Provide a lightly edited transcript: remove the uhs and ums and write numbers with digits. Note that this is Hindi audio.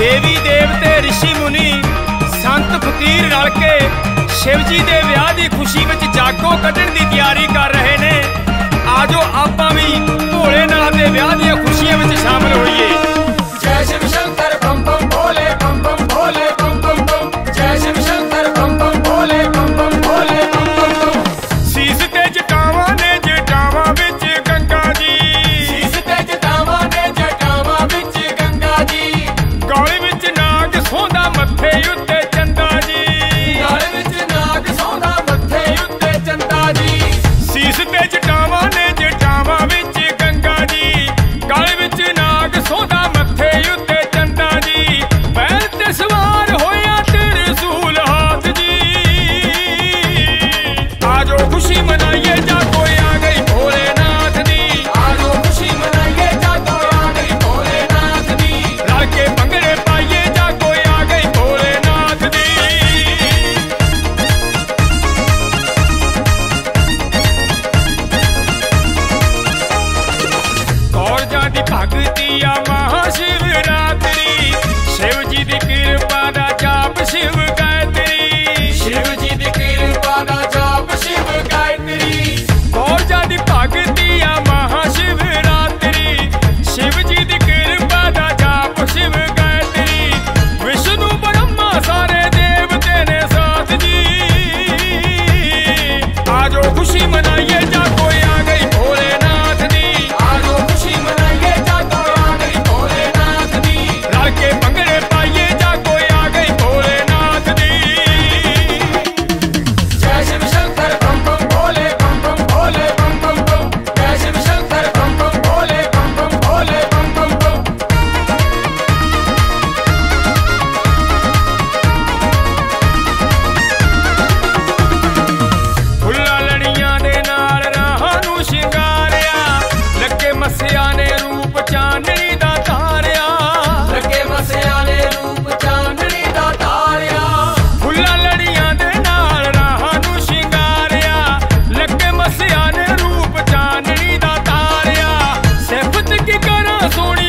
देवी देवते ऋषि मुनि संत फकीर रल के शिव जी के विआह की खुशी में जागो कढ़न की तैयारी कर रहे ने। आजो आपां भी भोलेनाथ के विआह दी खुशियां में शामिल होइए। जय शिव शंकर बम बम भोले बम बम भोले बम बम बम। जय शिव शंकर बम बम भोले बम बम भोले बम बम बम। सीस ते जटावां ने जटावां विच गंगा जी। सीस ते जटावां ने जटावां विच गंगा जी। गल विच नाग सोंदा मत्थे उत्ते चंदा जी। गल विच नाग सोंदा मत्थे उत्ते चंदा जी। सीस ते जटावां ने जटावां विच गंगा जी। गल विच नाग सोंदा मत्थे उत्ते चंदा जी। पैर ते सवार होया त्रिशूल हाथ जी। आजो खुशी मनाइए जागो आ गई भोलेनाथ दी। आजो खुशी मनाइए जागो आ गई भोलेनाथ दी। रल के भंगड़े पाइए जागो आ गई भोलेनाथ दी। कौरजां दी भगती आ महाशिवरात्रि। शिव जी दी कृपा दा जाप शिव गायत्री। शिव जी दी कृपा दा जाप शिव गायत्री। कौरजां दी भगती आ महाशिवरात्रि। शिव जी दी कृपा दा जाप शिव गायत्री। विष्णु ब्रह्मा सारे देवते ने साथ जी। आजो खुशी मनाइए जागो आ गई भोलेनाथ दी। आजो खुशी मनाइए जागो आ गई भोलेनाथ दी। रल के भंगड़े पाइए जागो आ गई भोलेनाथ दी। जय शिव शंकर बम बम भोले बम बम भोले बम बम बम। जय शिव शंकर बम बम भोले बम बम भोले बम बम बम। फुल्लां लड़ियां दे नाल राहां नूं शिंगारिया। लगे मस्सिया ने रूप चांदनी दा तारिया। लगे मसिया ने रूप चांदनी दा तारिया। फुल्लां लड़ियां दे नाल राहां नूं शिंगारिया। लगे मस्सिया ने रूप चांदनी दा तारिया। सिफत की करा सोनी